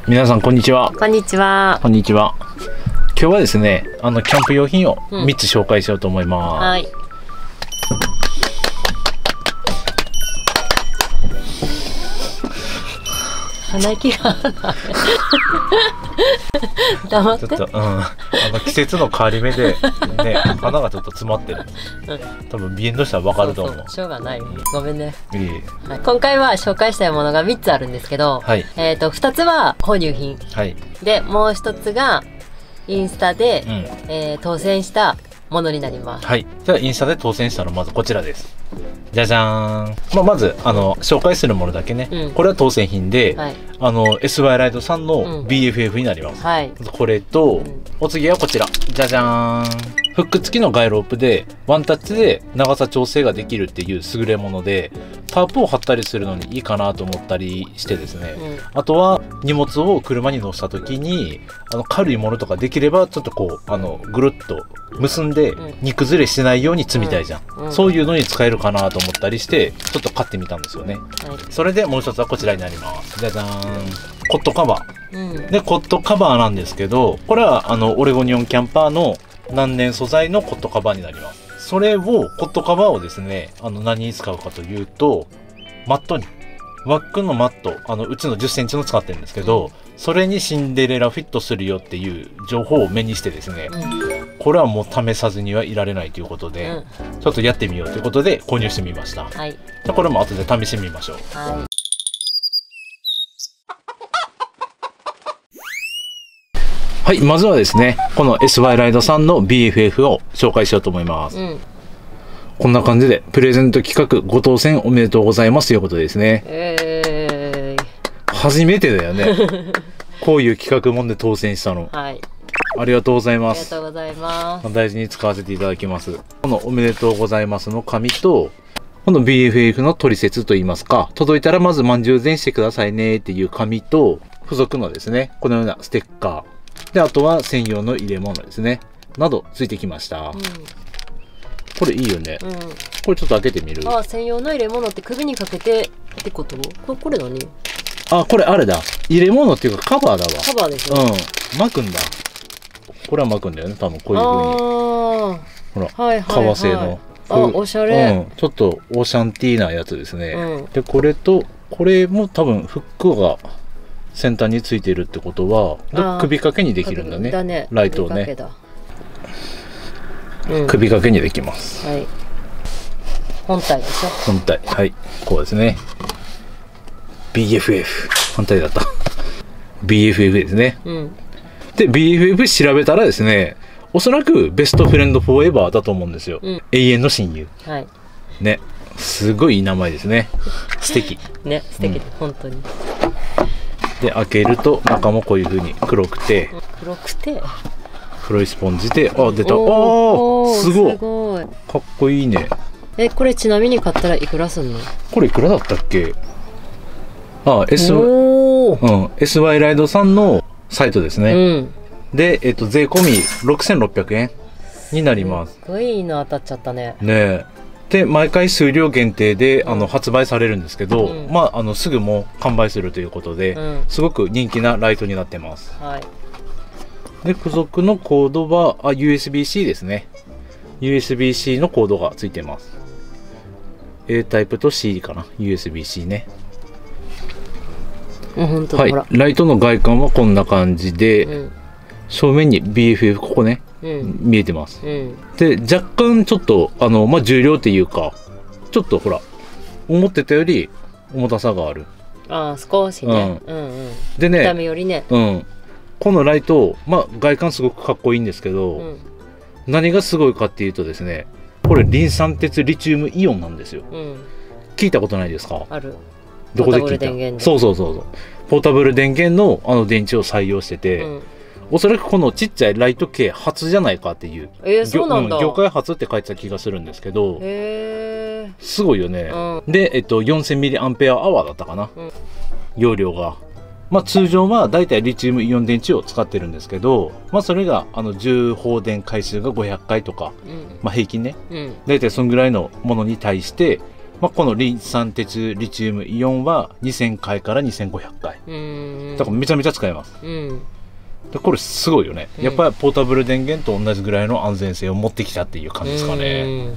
皆さんこんにちは。 こんにちは。 こんにちは。今日はですね、キャンプ用品を3つ紹介しようと思います。 はい。鼻息が黙って。 ちょっと、季節の変わり目でね、鼻がちょっと詰まってる。多分鼻炎としてはわかると思う。 そうしょうがない。ごめんね。 いい。 はい、今回は紹介したいものが3つあるんですけど、 はい。 2つは購入品。 はい。 で、もう1つがインスタで、当選したものになります。 はい。じゃあインスタで当選したのまずこちらです。じゃじゃーん。まず紹介するものだけね。これは当選品で、 はい、 SY ライドさんの BFF になります。 はい。 これと、お次はこちら。じゃじゃーん。フック付きのガイロープでワンタッチで長さ調整ができるっていう優れもので、タープを貼ったりするのにいいかなと思ったりしてですね、あとは荷物を車に乗せた時に軽いものとかできればちょっとこうぐるっと結んで煮崩れしないように積みたいじゃん、そういうのに使えるかなと思ったりしてちょっと買ってみたんですよね、それでもう一つはこちらになります。じゃじゃーん。コットカバー、でコットカバーなんですけど、これはオレゴニオンキャンパーの難燃素材のコットカバーになります。それをコットカバーをですね何に使うかというと、マットにワックのマットうちの10センチの使ってるんですけど、それにシンデレラフィットするよっていう情報を目にしてですね、これはもう試さずにはいられないということで、ちょっとやってみようということで購入してみました。はい、じゃあこれも後で試してみましょう。はい。はい、まずはですね、この SY ライドさんの BFF を紹介しようと思います。こんな感じで、プレゼント企画ご当選おめでとうございますということですね。初めてだよね。こういう企画もんで当選したの。はい。ありがとうございます。 ありがとうございます。 大事に使わせていただきます。このおめでとうございますの紙と、この BFF の取説といいますか、届いたらまず満充前してくださいねっていう紙と、付属のですね、このようなステッカー。で、あとは専用の入れ物ですね。などついてきました。これいいよね。これちょっと開けてみる。 あ、専用の入れ物って首にかけてってこと？これ何？ あ、これあれだ。入れ物っていうかカバーだわ。 カバーでしょ？巻くんだ。これは巻くんだよね。多分こういう風に。ほら、革製の。 あ、おしゃれ。 ちょっとオーシャンティーなやつですね。で、これと、これも多分フックが先端についているってことは首掛けにできるんだね。ライトをね、首掛けにできます。はい。 本体でしょ。 本体、はい、こうですね。BFF 本体だった。BFF ですね。で BFF 調べたらですね、おそらくベストフレンドフォーエバーだと思うんですよ。永遠の親友。はい。ね、すごいいい名前ですね。素敵。ね、 素敵で本当に。 で開けると中もこういう風に黒くて黒いスポンジで、あ、出た。ああ、すごいかっこいいね。 これちなみに買ったらいくらすんの？ これいくらだったっけ？あ、SY ライドさんのサイトですね。で税込み6600円になります。 すごいの当たっちゃったね。 ねえ。で毎回数量限定で発売されるんですけど、すぐもう完売するということで、すごく人気なライトになってます。はい。で付属のコードはUSB-C ですね。USB-C のコードがついてます。A タイプと C かな。USB-C ね。はい。ライトの外観はこんな感じで、正面に BFF ここね。見えてます。で若干ちょっと重量っていうかちょっとほら思ってたより重たさがある。 ああ少しね。 でね、 見た目よりね。 このライト外観すごくかっこいいんですけど、何がすごいかっていうとですね、これリン酸鉄リチウムイオンなんですよ。聞いたことないですか？ ある。 どこで聞いた？そう。ポータブル電源の電池を採用してて。おそらくこのちっちゃいライト系初じゃないかっていう、 そうなんだ。 業界初って書いてた気がするんですけど、すごいよね。で4000mAhだったかな、容量が。通常はだいたいリチウムイオン電池を使ってるんですけど、それが充放電回数が500回とか、平均ね、だいたいそんぐらいのものに対してまあ、このリン酸鉄リチウムイオンは2000回から2500回。だからめちゃめちゃ使えます。でこれすごいよね。やっぱりポータブル電源と同じぐらいの安全性を持ってきたっていう感じですかね。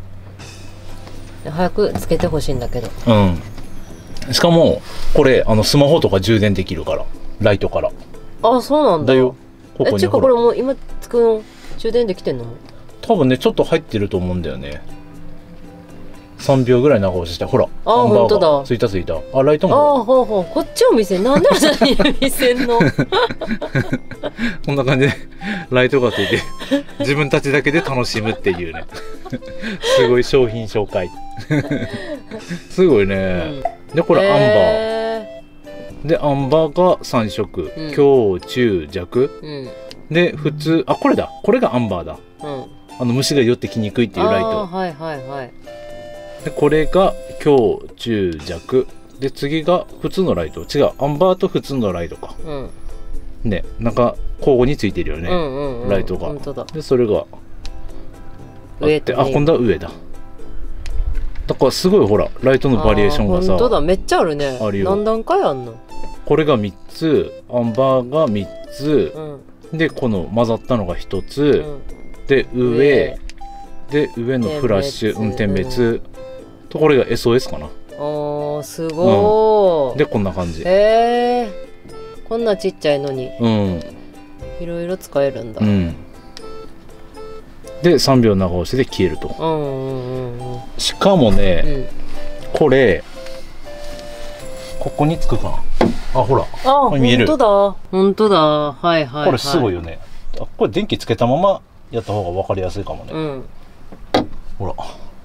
早くつけてほしいんだけど。 しかもこれスマホとか充電できるから、ライトから。 あ、そうなんだ。 だよ。ここにこれもう今つくの充電できてんの？ 多分ねちょっと入ってると思うんだよね。3秒ぐらい長押しして、ほら、 あ、本当だ。 ついた。あ、ライトも。 あ、ほうほう、こっちを見せん。なんで私に見せんの？ こんな感じでライトがついて自分たちだけで楽しむっていうね。すごい商品紹介。すごいね。でこれアンバーで、アンバーが3色、強中弱、で普通、あ、これだ、これがアンバーだ。虫が寄ってきにくいっていうライト。でこれが強中弱で、次が普通のライト。違う、アンバーと普通のライトか。ね、なんか交互についてるよね、ライトが。でそれがあって、あ、今度は上だ。だからすごい、ほらライトのバリエーションがさ、 本当だ、めっちゃあるね。 あるよ。 何段階あんの？ これが3つ、アンバーが3つ、でこの混ざったのが1つ、で上で上のフラッシュ、点滅と、これが SOS かな。 ああ、すごい。 でこんな感じ。 こんなちっちゃいのにいろいろ使えるんだ。 で3秒長押しで消えると。しかもね、これここにつくかな。あ、ほら、見える。 本当だ。はいはい。 これすごいよね。あ、これ電気つけたままやった方が分かりやすいかもね。ほら。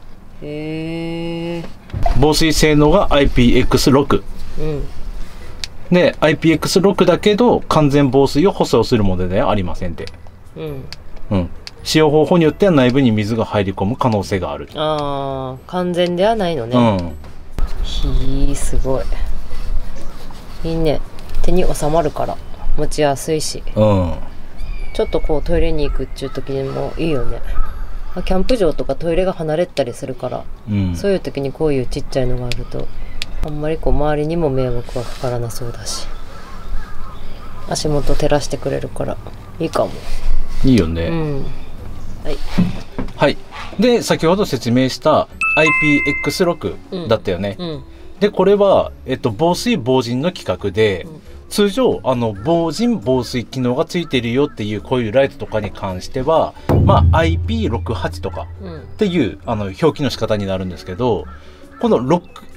防水性能が IPX6。で IPX6 だけど完全防水を保証するものではありませんって。使用方法によっては内部に水が入り込む可能性がある。 ああ、完全ではないのね。すごい。いいね。手に収まるから持ちやすいし、ちょっとこうトイレに行くっていう時にもいいよね。キャンプ場とかトイレが離れたりするから、そういう時にこういうちっちゃいのがあるとあんまりこう周りにも迷惑はかからなそうだし、足元照らしてくれるからいいかも。 いいよね。はい。で先ほど説明した IPX6 だったよね。でこれは、防水防塵の規格で、通常防塵防水機能がついているよっていうこういうライトとかに関しては、まあ、IP68 とかっていう表記の仕方になるんですけど、この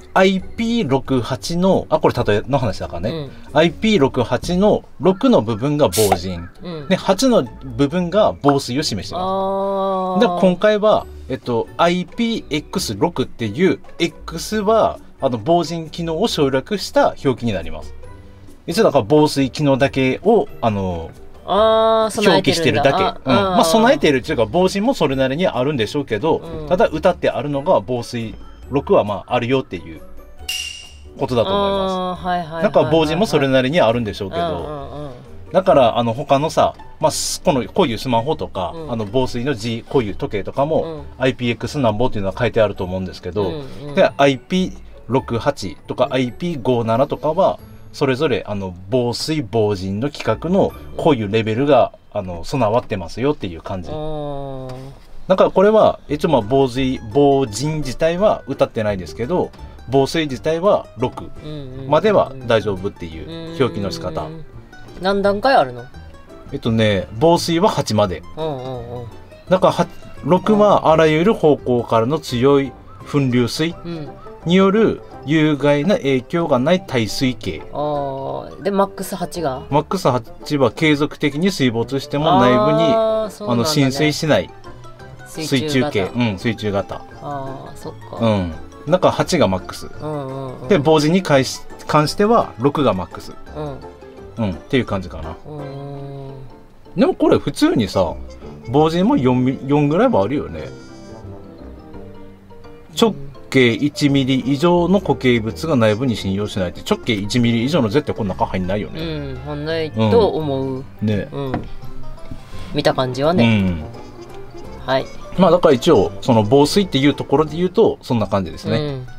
IP68 のこれ例えの話だからね、IP68 の6の部分が防塵、で8の部分が防水を示してます。で今回は、IPX6 っていう X は防塵機能を省略した表記になります。一応だから防水機能だけを表記してるだけ。まあ備えているっていうか防塵もそれなりにあるんでしょうけど、ただ歌ってあるのが防水6はまああるよっていうことだと思います。だから防塵もそれなりにあるんでしょうけど、だから他のさ、まあ、こういうスマホとか、防水の字、こういう時計とかも、IPX なんぼっていうのは書いてあると思うんですけど、で IP68 とか IP57 とかはそれぞれ防水防塵の規格のこういうレベルが備わってますよっていう感じ。だからこれは一応まあ防塵自体は歌ってないですけど、防水自体は6までは大丈夫っていう表記の仕方。 何段階あるの？ 防水は8まで。だから6はあらゆる方向からの強い粉流水による有害な影響がない耐水系。 でマックス8が？ マックス8は継続的に水没しても内部に浸水しない水中系、水中型。 そっか。 だから8がマックス。で防塵に関しては6がマックス。っていう感じかな。でもこれ普通にさ、防塵も 4ぐらいはあるよね。直径1ミリ以上の固形物が内部に侵入しないって、直径1ミリ以上の絶対この中入んないよね。 入んないと思う。ね。見た感じはね。はい。 まあだから一応その防水っていうところで言うとそんな感じですね。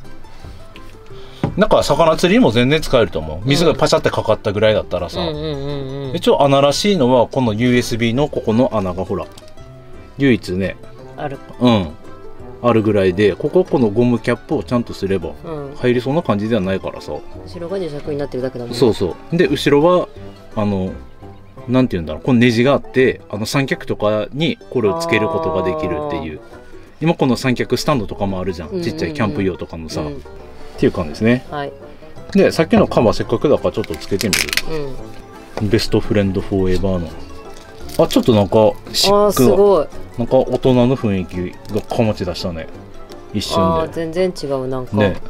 なんか魚釣りにも全然使えると思う。水がパシャってかかったぐらいだったらさ。一応穴らしいのはこの USB のここの穴がほら唯一ねある。 あるぐらいで、このゴムキャップをちゃんとすれば入りそうな感じではないからさ。 後ろが磁石になってるだけだもんね。 そうそう。で後ろはなんていうんだろう、このネジがあって三脚とかにこれをつけることができるっていう。今この三脚スタンドとかもあるじゃん、ちっちゃいキャンプ用とかのさ、っていう感じですね。はい。でさっきのカバーせっかくだからちょっとつけてみる。ベストフレンドフォーエバーの。ちょっとなんかシックすごい。 なんか大人の雰囲気が醸し出したね。一瞬で。 全然違うなんか。 ね。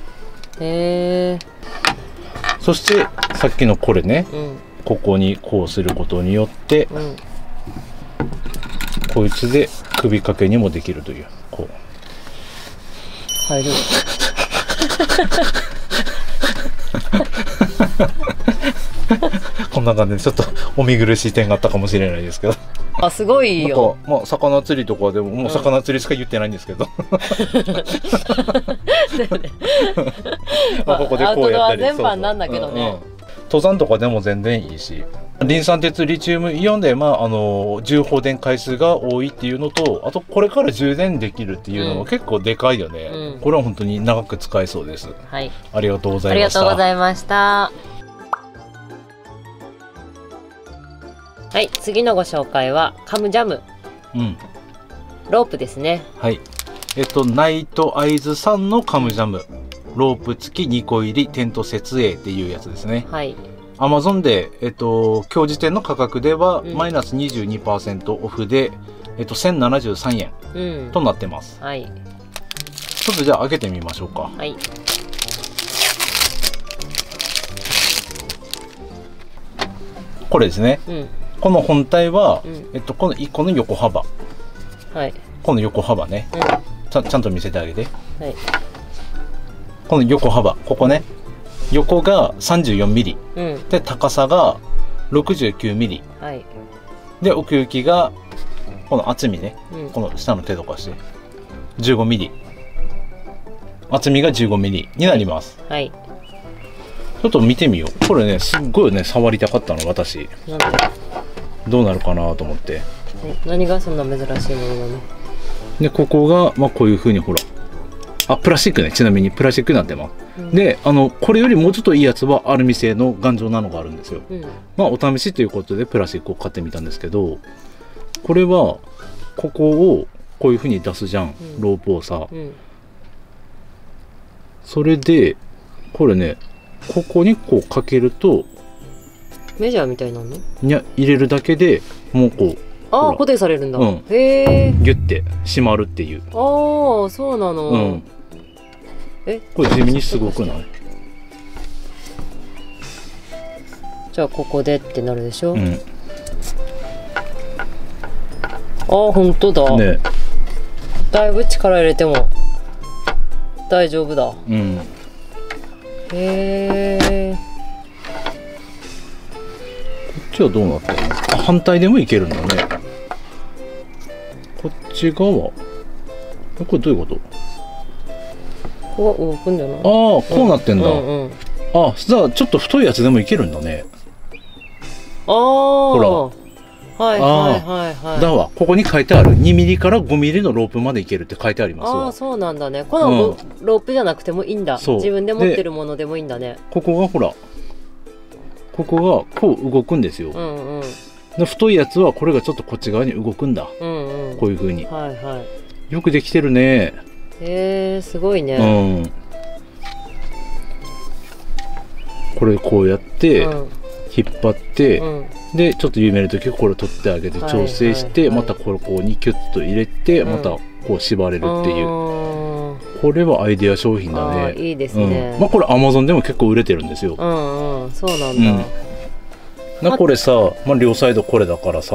そしてさっきのこれね、ここにこうすることによって、こいつで首掛けにもできるという。こう。 入る。 こんな感じでちょっとお見苦しい点があったかもしれないですけど。 すごいよ。 まあ魚釣りとかでももう魚釣りしか言ってないんですけど。ここでこうやったり。 全般なんだけどね。 登山とかでも全然いいし、リン酸鉄リチウムイオンで充放電回数が多いっていうのと、あとこれから充電できるっていうのも結構でかいよね。これは本当に長く使えそうです。はい。ありがとうございました。 ありがとうございました。はい、次のご紹介はカムジャム。ロープですね。 はい。ナイトアイズさんのカムジャム。ロープ付き2個入りテント設営っていうやつですね。はい。アマゾンで、今日時点の価格では、マイナス 22% オフで、1073円となってます。はい。ちょっとじゃあ開けてみましょうか。はい。これですね。この本体は、この1個の横幅。はい。この横幅ね。ちゃんと見せてあげて。はい。この横幅、ここね。横が34ミリ。で、高さが69ミリ。はい。で、奥行きが、この厚みね。この下の手とかして。15ミリ。厚みが15ミリになります。はい。ちょっと見てみよう。これね、すっごいね、触りたかったの、私。なんで？どうなるかなと思って。 何がそんな珍しいものなの？ で、ここが、こういう風にほら。プラスチックね。ちなみにプラスチックになってます。で、これよりもうちょっといいやつはアルミ製の頑丈なのがあるんですよ。お試しということでプラスチックを買ってみたんですけど、これは、ここをこういう風に出すじゃん。ロープをさ。それで、これね、ここにこうかけると、 メジャーみたいなの？ いや、入れるだけでもうこう。 固定されるんだ。へえ。 ギュッて締まるっていう。 そうなの。 これ地味にすごくない？ じゃあここでってなるでしょ。本当だ。ね。だいぶ力入れても大丈夫だ。へえ。 こっちはどうなってるの？反対でもいけるんだね。こっち側。これどういうこと？ ここ動くんじゃない？ こうなってんだ。じゃあちょっと太いやつでもいけるんだね。ほら。はい。だわ。ここに書いてある2ミリから5ミリのロープまでいけるって書いてありますわ。 そうなんだね。このロープじゃなくてもいいんだ。自分で持ってるものでもいいんだね。 ここがほら。ここがこう動くんですよ。で太いやつはこれがちょっとこっち側に動くんだ。こういう風に。よくできてるね。 すごいね。 これこうやって引っ張って、でちょっと緩める時はこれを取ってあげて調整して、またここにキュッと入れて、またこう縛れるっていう。これはアイデア商品だね。 いいですね。 これ Amazon でも結構売れてるんですよ。 そうなんだ。 これさ、両サイドこれだからさ、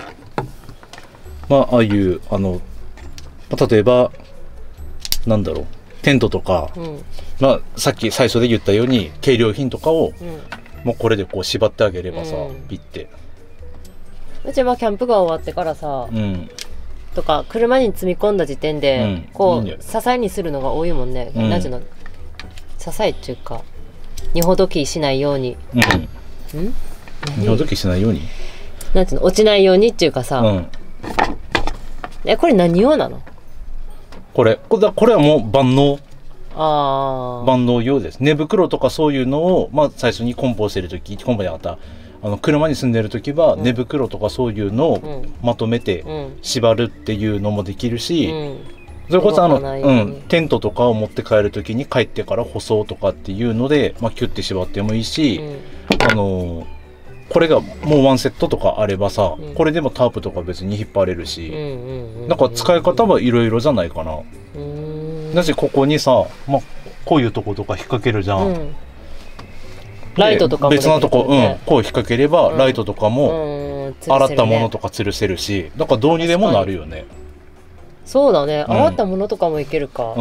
ああいう例えばなんだろう、テントとか、さっき最初で言ったように軽量品とかを、もうこれでこう縛ってあげればさ、ピッて。 うちはキャンプが終わってからさ、とか車に積み込んだ時点で、こう支えにするのが多いもんね。なんていうの、 支えっていうか二ほどきしないように。 二ほどきしないように。 なんていうの、落ちないようにっていうかさ。これ何用なの？ これはもう万能。万能用です。寝袋とかそういうのを、まあ、最初に梱包してる時、梱包じゃなかった、車に住んでる時は、寝袋とかそういうのをまとめて縛るっていうのもできるし、それこそテントとかを持って帰る時に帰ってから舗装とかっていうので、まあ、キュッて縛ってもいいし、これがもうワンセットとかあればさ、これでもタープとか別に引っ張れるし、なんか使い方はいろいろじゃないかな。だしここにさ、まあ、こういうとことか引っ掛けるじゃん。 ライトとかも別なとこ、こう引っ掛ければライトとかも洗ったものとか吊るせるし、だからどうにでもなるよね。 そうだね、洗ったものとかもいけるか。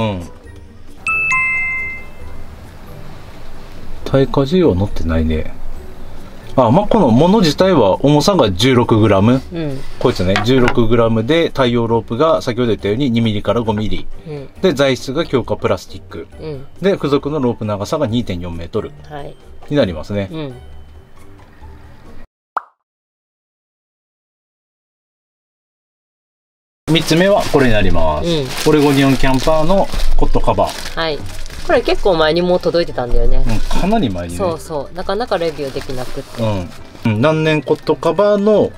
耐荷重は乗ってないね。まあこのもの自体は重さが 16g、こいつね 16g で太陽ロープが先ほど言ったように 2mm から 5mm、で材質が強化プラスチック、で付属のロープ長さが 2.4m、になりますね。3つ目はこれになります。オレゴニオンキャンパーのコットカバー。 これ結構前にもう届いてたんだよね。 かなり前にね。 そうそう、なかなかレビューできなくて。 何年コットカバーの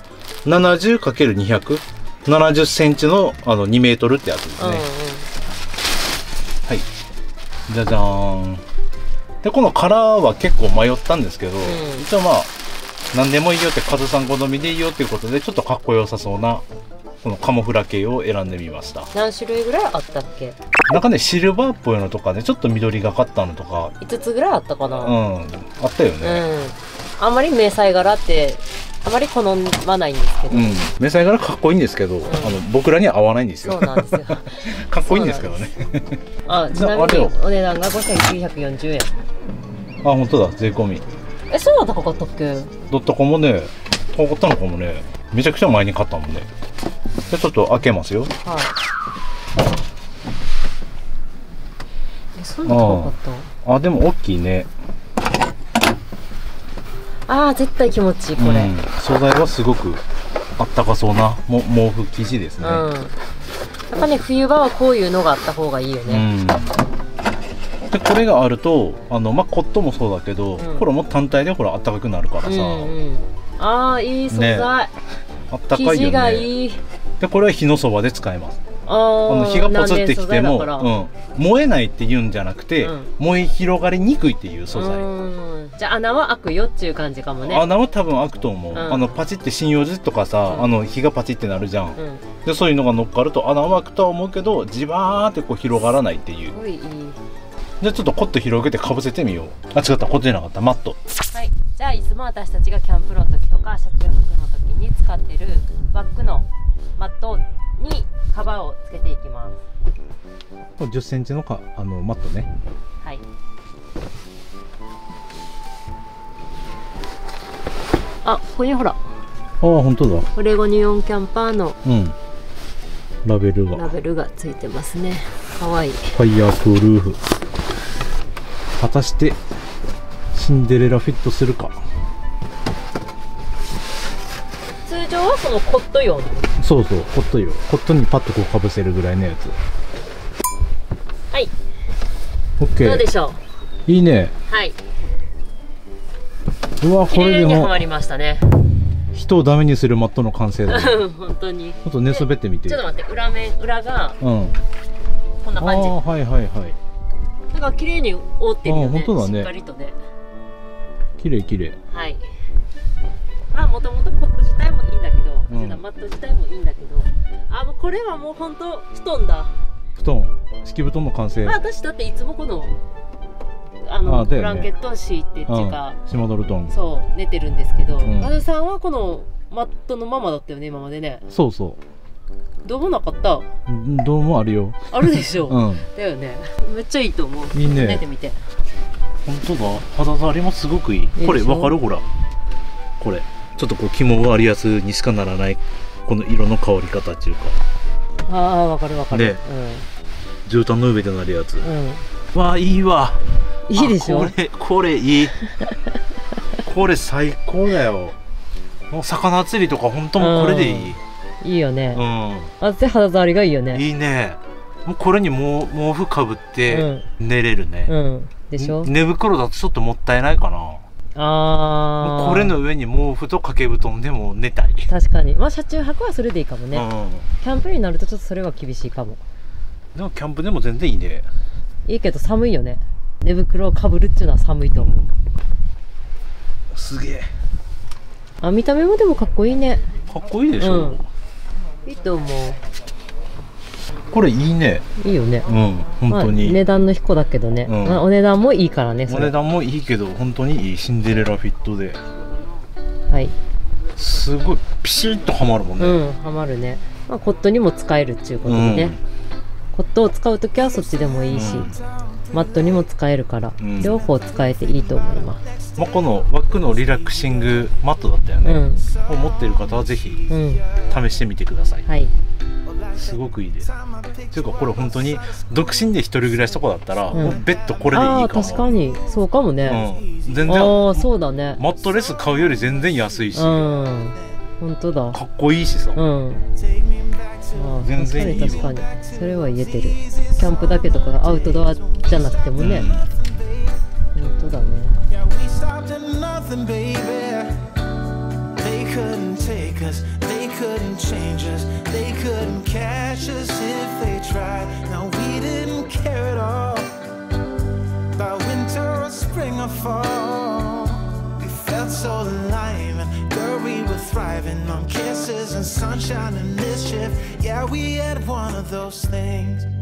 70×200、70センチの2メートルってやつですね。はい。じゃじゃーん。でこのカラーは結構迷ったんですけど、一応まあ何でもいいよって、カズさん好みでいいよっていうことで、ちょっとかっこよさそうなこのカモフラ系を選んでみました。 何種類ぐらいあったっけ？ なんかね、シルバーっぽいのとかね、ちょっと緑がかったのとか 5つぐらいあったかな。 あったよね。 あんまり迷彩柄ってあまり好まないんですけど、 迷彩柄かっこいいんですけど、僕らには合わないんですよ。 そうなんですよ。 かっこいいんですけどね。 ちなみにお値段が5940円。 本当だ、税込み。 そんな高かったっけ？ ドットコムね、高かったのかもね。めちゃくちゃ前に買ったもんね。でちょっと開けますよ。 そんな高かった？ でも大きいね。 絶対気持ちいいこれ。 素材はすごくあったかそうな毛布生地ですね。 やっぱね、冬場はこういうのがあった方がいいよね。 でこれがあるとコットもそうだけど、これも単体でほらあったかくなるからさ。 いい素材。あったかいよね。 生地がいい。 でこれは火のそばで使えます。火がポツってきても、燃えないっていうんじゃなくて、燃え広がりにくいっていう素材。 じゃあ穴は開くよっていう感じかもね。 穴は多分開くと思う。パチって針葉樹とかさ、火がパチってなるじゃん。でそういうのが乗っかると穴は開くとは思うけど、じわーってこう広がらないっていう。じゃあちょっとコット広げてかぶせてみよう。違った、コットじゃなかった、マット。 はい。じゃあいつも私たちがキャンプの時とか車中泊の時に使ってるバッグのマットにカバーをつけていきます。 10センチのマットね。 はい。ここにほら。 本当だ。 オレゴニオンキャンパーのラベルがついてますね。かわいい。 ファイヤープルーフ。果たしてシンデレラフィットするか。 通常はそのコット用の。 そうそう、コット用。コットにパッとこうかぶせるぐらいのやつ。 はい。 オッケー。 どうでしょう。いいね。 はい。 うわ、これでもはまりましたね。 人をダメにするマットの完成だ。 本当に。 ちょっと寝そべってみて。 ちょっと待って、裏がこんな感じ。 はいはいはい。 だから綺麗に覆ってるよね。 本当だね。 しっかりとね。 綺麗綺麗。 はい。もともとコット自体もいいんだけど、マット自体もいいんだけど、もうこれはもう本当布団だ。 布団、敷布団の完成。 私だっていつもこのブランケットを敷いてっていうか、 島ドルトン。 そう寝てるんですけど、和田さんはこのマットのままだったよね、今までね。 そうそう。 どうもなかった？ どうもあるよ。 あるでしょ。だよね。めっちゃいいと思う。 いいね。 寝てみて。 本当だ。肌触りもすごくいい。これわかる？ほら。これちょっとこう肝割りやすにしかならないこの色の香り方っていうか。 わかるわかる。 絨毯の上でなるやつ。わあいいわ。 いいでしょ。 これいいこれ最高だよ。もう魚釣りとか本当もうこれでいい、 いいよね。 うんで肌触りがいいよね。 いいね。もうこれに毛布かぶって寝れるね、 でしょ。 寝袋だとちょっともったいないかな。もうこれの上に毛布と掛け布団でも寝たい。 確かに。まあ車中泊はそれでいいかもね、キャンプになるとちょっとそれは厳しいかも。 でもキャンプでも全然いいね。 いいけど寒いよね。寝袋をかぶるっていうのは寒いと思う、 すげえ。 見た目もでもかっこいいね。 かっこいいでしょ、 いいと思う。 これいいね。 いいよね。 本当に、 値段の彦だけどね、お値段もいいからね。 お値段もいいけど本当にいいシンデレラフィットで、すごいピシッとはまるもんね。 はまるね。コットにも使えるっていうことでね、コットを使うときはそっちでもいいし、マットにも使えるから、両方使えていいと思います。 このワックのリラクシングマットだったよね、を持っている方はぜひ試してみてください。すごくいいです。というかこれ本当に独身で一人暮らしとかだったら、もうベッドこれでいいかも。 確かにそうかもね、 全然そうだね。 マットレス買うより全然安いし、 本当だ、 かっこいいしさ、全然いいよ。 確かにそれは言えてる。キャンプだけとかアウトドアじゃなくてもね、本当だね。 Couldn't change us, they couldn't catch us if they tried. Now we didn't care at all about winter or spring or fall. We felt so alive and girl we were thriving on kisses and sunshine and mischief. Yeah, we had one of those things.